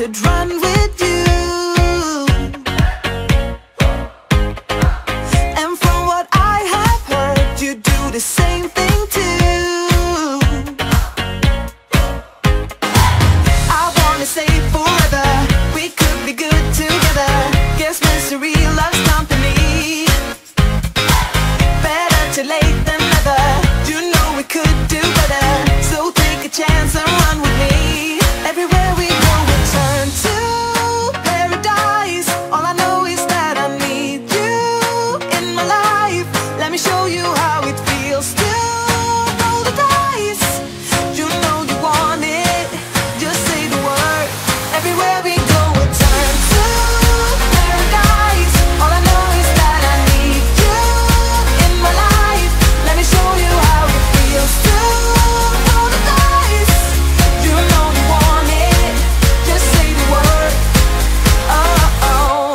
could run with you. And from what I have heard, you do the same thing too. I wanna say forever, we could be good together. Guess misery loves company. Better too late than never. You know we could do better. So take a chance and run with me. Everywhere we go we turn to paradise. All I know is that I need you in my life. Let me show you how it feels to roll the dice. You know you want it, just say the word. Everywhere we go we turn to paradise. All I know is that I need you in my life. Let me show you how it feels to roll the dice. You know you want it, just say the word. Oh.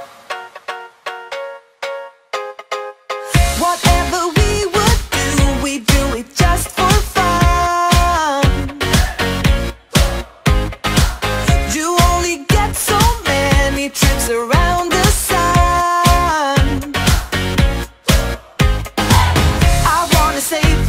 Whatever we would do, we do it just for fun. You only get so many trips around the sun. I wanna say